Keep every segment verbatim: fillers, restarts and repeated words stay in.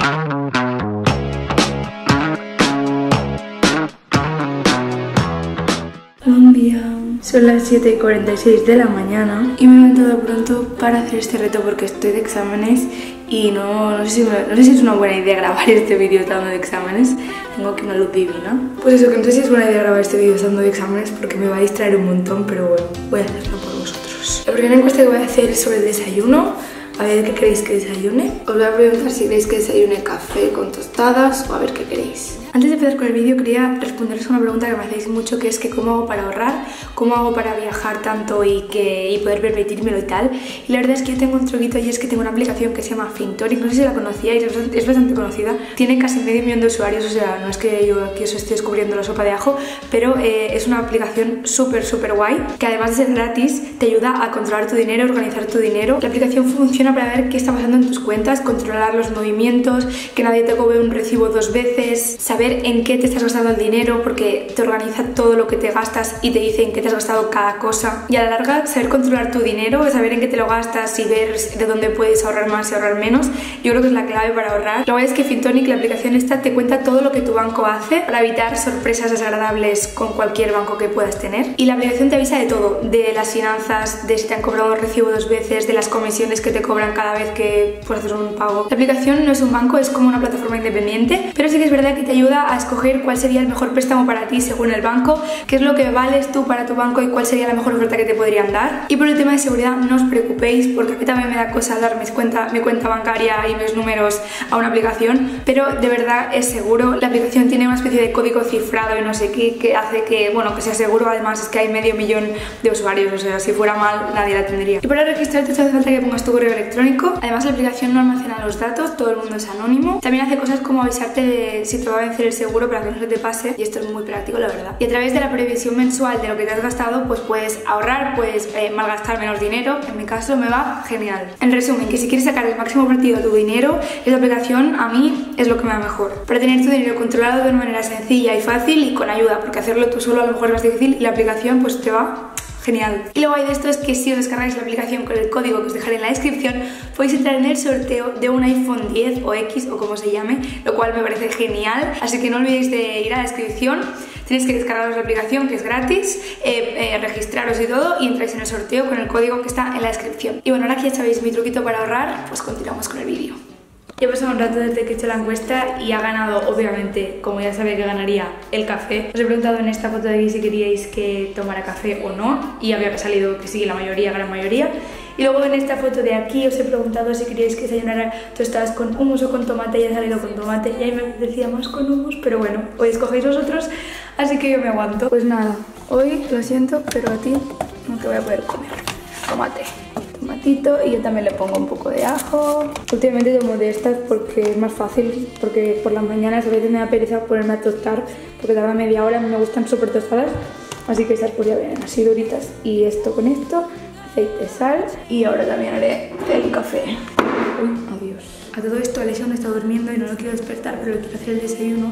Buen día. Son las siete y cuarenta y seis de la mañana y me he levantado pronto para hacer este reto porque estoy de exámenes y no, no, sé si me, no sé si es una buena idea grabar este vídeo estando de exámenes. Tengo aquí una luz divina. Pues eso, que no sé si es buena idea grabar este vídeo estando de exámenes porque me va a distraer un montón, pero bueno, voy a hacerlo por vosotros. La primera encuesta que voy a hacer es sobre el desayuno. A ver qué queréis que desayune. Os voy a preguntar si queréis que desayune café con tostadas o a ver qué queréis. Antes de empezar con el vídeo quería responderos a una pregunta que me hacéis mucho, que es que cómo hago para ahorrar, cómo hago para viajar tanto y, que, y poder permitírmelo y tal. Y la verdad es que yo tengo un truquito y es que tengo una aplicación que se llama Fintonic, no sé si la conocíais, es bastante, es bastante conocida. Tiene casi medio millón de usuarios, o sea, no es que yo aquí os esté descubriendo la sopa de ajo, pero eh, es una aplicación súper súper guay, que además de ser gratis, te ayuda a controlar tu dinero, organizar tu dinero. La aplicación funciona para ver qué está pasando en tus cuentas, controlar los movimientos, que nadie te cobre un recibo dos veces, saber en qué te estás gastando el dinero porque te organiza todo lo que te gastas y te dice en qué te has gastado cada cosa. Y a la larga, saber controlar tu dinero, saber en qué te lo gastas y ver de dónde puedes ahorrar más y ahorrar menos, yo creo que es la clave para ahorrar. Lo guay es que Fintonic, la aplicación esta, te cuenta todo lo que tu banco hace para evitar sorpresas desagradables con cualquier banco que puedas tener. Y la aplicación te avisa de todo, de las finanzas, de si te han cobrado un recibo dos veces, de las comisiones que te cobran cada vez que puedes hacer un pago. La aplicación no es un banco, es como una plataforma independiente, pero sí que es verdad que te ayuda a escoger cuál sería el mejor préstamo para ti según el banco, qué es lo que vales tú para tu banco y cuál sería la mejor oferta que te podrían dar. Y por el tema de seguridad no os preocupéis, porque a mí también me da cosa dar mis cuenta, mi cuenta bancaria y mis números a una aplicación, pero de verdad es seguro. La aplicación tiene una especie de código cifrado y no sé qué, que hace que, bueno, que sea seguro. Además es que hay medio millón de usuarios, o sea, si fuera mal nadie la tendría. Y para registrarte te hace falta que pongas tu correo electrónico. Además la aplicación no almacena los datos, todo el mundo es anónimo. También hace cosas como avisarte de si te va a vencer el seguro para que no se te pase, y esto es muy práctico, la verdad. Y a través de la previsión mensual de lo que te has gastado, pues puedes ahorrar, puedes eh, malgastar menos dinero. En mi caso me va genial. En resumen, que si quieres sacar el máximo partido a tu dinero, esta aplicación a mí es lo que me va mejor. Para tener tu dinero controlado de una manera sencilla y fácil y con ayuda, porque hacerlo tú solo a lo mejor es más difícil y la aplicación pues te va genial. Y lo guay de esto es que si os descargáis la aplicación con el código que os dejaré en la descripción, podéis entrar en el sorteo de un iPhone diez o X o como se llame, lo cual me parece genial. Así que no olvidéis de ir a la descripción, tenéis que descargaros la aplicación que es gratis, eh, eh, registraros y todo y entráis en el sorteo con el código que está en la descripción. Y bueno, ahora que ya sabéis mi truquito para ahorrar, pues continuamos con el vídeo. Ya ha pasado un rato desde que he hecho la encuesta y ha ganado, obviamente, como ya sabía que ganaría, el café. Os he preguntado en esta foto de aquí si queríais que tomara café o no y había salido que sí, la mayoría, gran mayoría. Y luego en esta foto de aquí os he preguntado si queríais que desayunara tostadas con hummus o con tomate y ha salido con tomate y ahí me decía más con hummus, pero bueno, hoy escogéis vosotros, así que yo me aguanto. Pues nada, hoy lo siento, pero a ti no te voy a poder comer tomate. Tomatito y yo también le pongo un poco de ajo. Últimamente tomo de estas porque es más fácil, porque por las mañanas a veces me da pereza ponerme a tostar porque tarda media hora, a mí me gustan súper tostadas, así que estas pues ya vienen así duritas. Y esto con esto, aceite, sal y ahora también haré el café. Uy, adiós. A todo esto Alexia aún está durmiendo y no lo quiero despertar, pero le quiero hacer el desayuno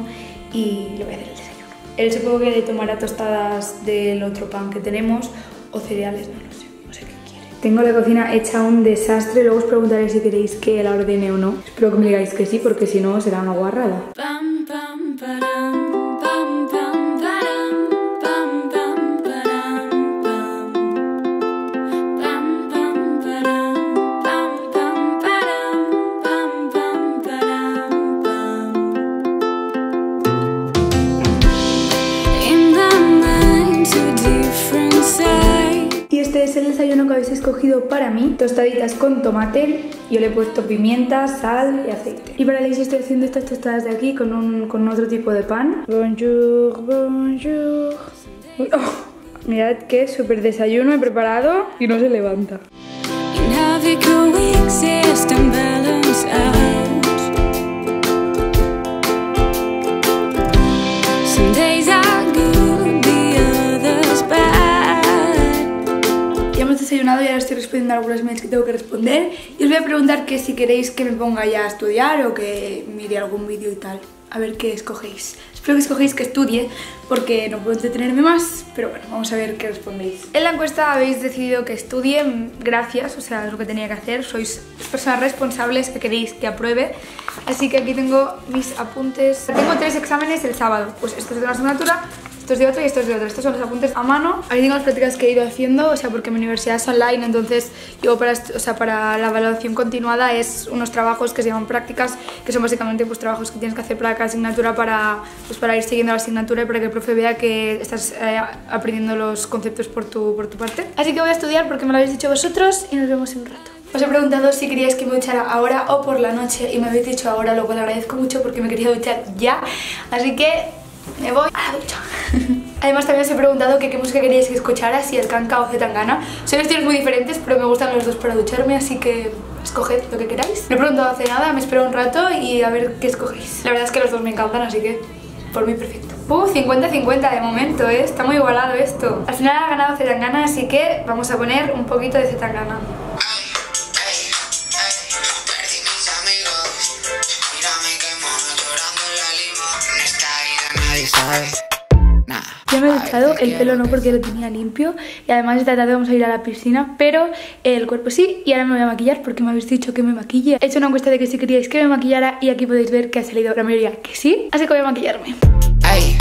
y le voy a hacer el desayuno. Él supongo que le tomará tostadas del otro pan que tenemos o cereales, no lo sé. Tengo la cocina hecha un desastre, luego os preguntaré si queréis que la ordene o no. Espero que me digáis que sí, porque si no será una guarrada. Es el desayuno que habéis escogido para mí, tostaditas con tomate, yo le he puesto pimienta, sal y aceite. Y para Alexia estoy haciendo estas tostadas de aquí con, un, con otro tipo de pan. Bonjour, bonjour. Oh, mirad qué súper desayuno he preparado y no se levanta. Desayunado y ahora estoy respondiendo a algunos mails que tengo que responder y os voy a preguntar que si queréis que me ponga ya a estudiar o que mire algún vídeo y tal. a ver qué escogéis. Espero que escogéis que estudie, porque no puedo entretenerme más, pero bueno, vamos a ver qué respondéis. En la encuesta habéis decidido que estudie, gracias, o sea, es lo que tenía que hacer. Sois personas responsables que queréis que apruebe. Así que aquí tengo mis apuntes. Tengo tres exámenes el sábado, pues esto es de una asignatura, esto es de otro y esto es de otro. Estos son los apuntes a mano. Aquí tengo las prácticas que he ido haciendo, o sea, porque mi universidad es online, entonces yo para, o sea, para la evaluación continuada es unos trabajos que se llaman prácticas, que son básicamente pues trabajos que tienes que hacer para cada asignatura para, pues, para ir siguiendo la asignatura y para que el profe vea que estás eh, aprendiendo los conceptos por tu, por tu parte. Así que voy a estudiar porque me lo habéis dicho vosotros y nos vemos en un rato. Os he preguntado si queríais que me duchara ahora o por la noche y me habéis dicho ahora, lo cual agradezco mucho porque me quería duchar ya. Así que me voy a la ducha. Además también os he preguntado que qué música queríais que escuchara, si Skanka o Zetangana. Son estilos muy diferentes, pero me gustan los dos para ducharme, así que escoged lo que queráis. No he preguntado hace nada, me espero un rato y a ver qué escogéis. La verdad es que los dos me encantan, así que por mí perfecto. Uh, cincuenta cincuenta de momento, ¿eh? Está muy igualado esto. Al final ha ganado Zetangana, así que vamos a poner un poquito de Zetangana. Ya me he duchado, el pelo no porque lo tenía limpio y además esta tarde vamos a ir a la piscina, pero el cuerpo sí. Y ahora me voy a maquillar porque me habéis dicho que me maquille. He hecho una encuesta de que si queríais que me maquillara y aquí podéis ver que ha salido la mayoría que sí, así que voy a maquillarme. Ay,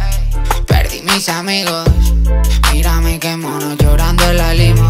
perdí mis amigos, mírame qué mono llorando en la limo.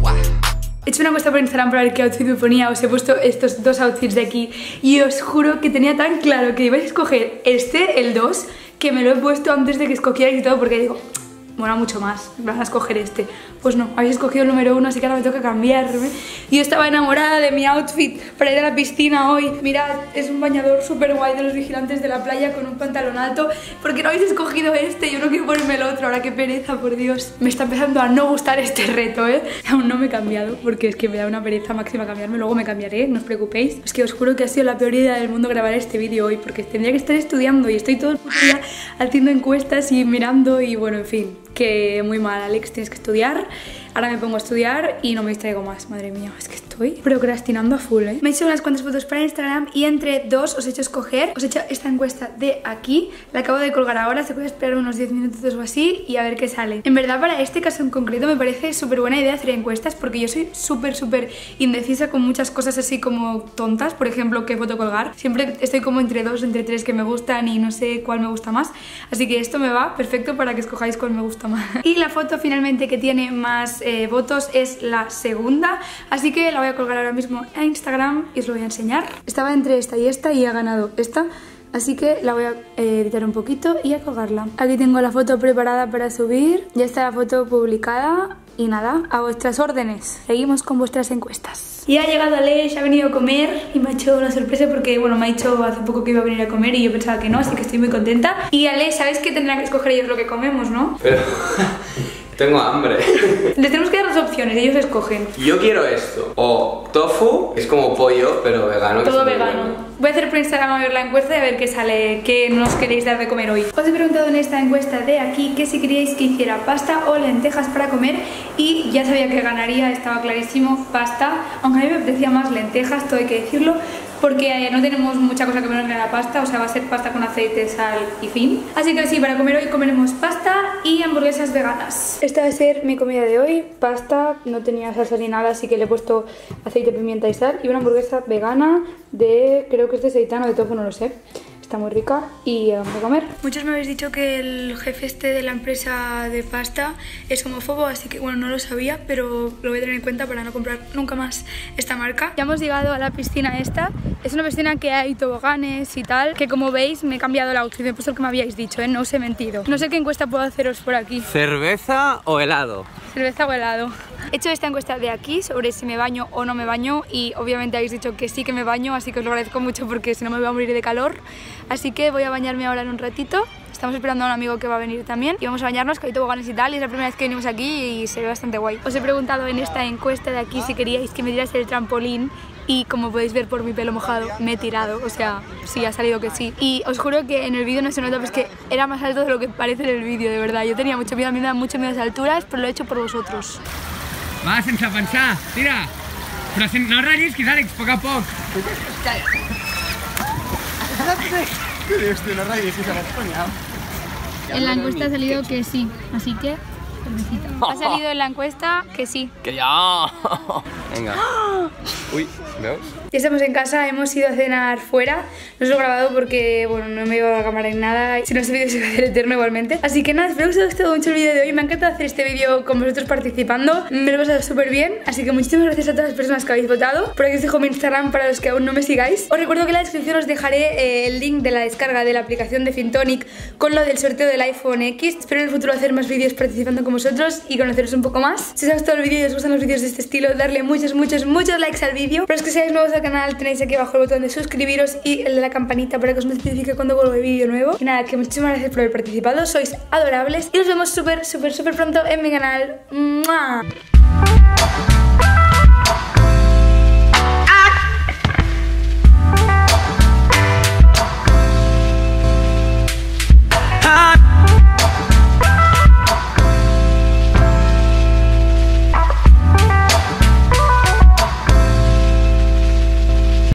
He hecho una encuesta por Instagram para ver qué outfit me ponía. Os he puesto estos dos outfits de aquí y os juro que tenía tan claro que ibais a escoger este, el dos, que me lo he puesto antes de que escogierais y todo, porque digo, mola mucho más, van a escoger este. Pues no, habéis escogido el número uno, así que ahora me toca cambiarme. Yo estaba enamorada de mi outfit para ir a la piscina hoy. Mirad, es un bañador súper guay de los vigilantes de la playa con un pantalón alto. ¿Por qué no habéis escogido este? Yo no quiero ponerme el otro, ahora qué pereza, por Dios. Me está empezando a no gustar este reto, ¿eh? Aún no me he cambiado, porque es que me da una pereza máxima cambiarme. Luego me cambiaré, no os preocupéis. Es que os juro que ha sido la peor idea del mundo grabar este vídeo hoy, porque tendría que estar estudiando y estoy todo el puto día haciendo encuestas y mirando y bueno, en fin. Que muy mal, Alex, tienes que estudiar. Ahora me pongo a estudiar y no me distraigo más. Madre mía, es que estoy procrastinando a full, ¿eh? Me he hecho unas cuantas fotos para Instagram y entre dos os he hecho escoger. Os he hecho esta encuesta de aquí. La acabo de colgar ahora, se puede esperar unos diez minutos o así y a ver qué sale. En verdad, para este caso en concreto me parece súper buena idea hacer encuestas porque yo soy súper, súper indecisa con muchas cosas así como tontas. Por ejemplo, qué foto colgar. Siempre estoy como entre dos, entre tres que me gustan y no sé cuál me gusta más. Así que esto me va perfecto para que escojáis cuál me gusta más. Y la foto finalmente que tiene más Eh, votos es la segunda, así que la voy a colgar ahora mismo a Instagram y os lo voy a enseñar. Estaba entre esta y esta y he ganado esta, así que la voy a eh, editar un poquito y a colgarla. Aquí tengo la foto preparada para subir, ya está la foto publicada y nada, a vuestras órdenes. Seguimos con vuestras encuestas. Y ha llegado Aleix, ha venido a comer y me ha hecho una sorpresa porque, bueno, me ha dicho hace poco que iba a venir a comer y yo pensaba que no, así que estoy muy contenta. Y Aleix, ¿sabes que tendrán que escoger ellos lo que comemos, no? Pero... tengo hambre. Les tenemos que dar las opciones, ellos escogen. Yo quiero esto. O tofu, es como pollo, pero vegano. Todo vegano. Voy a hacer por Instagram a ver la encuesta y a ver qué sale, qué nos queréis dar de comer hoy. Os he preguntado en esta encuesta de aquí que si queríais que hiciera pasta o lentejas para comer y ya sabía que ganaría, estaba clarísimo, pasta. Aunque a mí me apetecía más lentejas, todo hay que decirlo, porque no tenemos mucha cosa que ponerle a la pasta, o sea, va a ser pasta con aceite, sal y fin. Así que sí, para comer hoy comeremos pasta y hamburguesas veganas. Esta va a ser mi comida de hoy, pasta, no tenía salsa ni nada, así que le he puesto aceite, pimienta y sal, y una hamburguesa vegana de, creo que es de seitán o de tofu, no lo sé. Está muy rica y vamos a comer. Muchos me habéis dicho que el jefe este de la empresa de pasta es homófobo, así que bueno, no lo sabía, pero lo voy a tener en cuenta para no comprar nunca más esta marca. Ya hemos llegado a la piscina esta. Es una piscina que hay toboganes y tal, que como veis me he cambiado el outfit, me he puesto el que me habíais dicho, ¿eh? No os he mentido. No sé qué encuesta puedo haceros por aquí. ¿Cerveza o helado? Cerveza o helado. He hecho esta encuesta de aquí sobre si me baño o no me baño y obviamente habéis dicho que sí que me baño, así que os lo agradezco mucho porque si no me voy a morir de calor. Así que voy a bañarme ahora en un ratito. Estamos esperando a un amigo que va a venir también y vamos a bañarnos, que hay toboganes y tal, y es la primera vez que venimos aquí y se ve bastante guay. Os he preguntado en esta encuesta de aquí si queríais que me tiras el trampolín y como podéis ver por mi pelo mojado me he tirado, o sea, sí, ha salido que sí. Y os juro que en el vídeo no se nota, pues que era más alto de lo que parece en el vídeo, de verdad. Yo tenía mucho miedo, a mí me da mucho miedo a las alturas, pero lo he hecho por vosotros. Va, sense pensar, tira! Però no rellisquis, Àlex, a poc a poc. Estoy en la radio y se la España. En la encuesta ha salido que sí, así que cervecita. Ha salido en la encuesta que sí. Que ya. Venga. Uy, ¿veos? Ya estamos en casa, hemos ido a cenar fuera. No os lo he grabado porque, bueno, no me iba a cámara en nada. Si no, este vídeo se va a hacer eterno igualmente. Así que nada, espero que os haya gustado mucho el vídeo de hoy. Me ha encantado hacer este vídeo con vosotros participando. Me lo he pasado súper bien. Así que muchísimas gracias a todas las personas que habéis votado. Por aquí os dejo mi Instagram para los que aún no me sigáis. Os recuerdo que en la descripción os dejaré eh, el link de la descarga de la aplicación de Fintonic con lo del sorteo del iPhone X. Espero en el futuro hacer más vídeos participando con vosotros y conoceros un poco más. Si os ha gustado el vídeo y os gustan los vídeos de este estilo, darle muchos, muchos, muchos likes al vídeo. Para los que seáis nuevos al canal, tenéis aquí abajo el botón de suscribiros y el de la campanita para que os notifique cuando vuelva el vídeo nuevo. Y nada, que muchísimas gracias por haber participado, sois adorables y nos vemos súper, súper, súper pronto en mi canal. ¡Mua!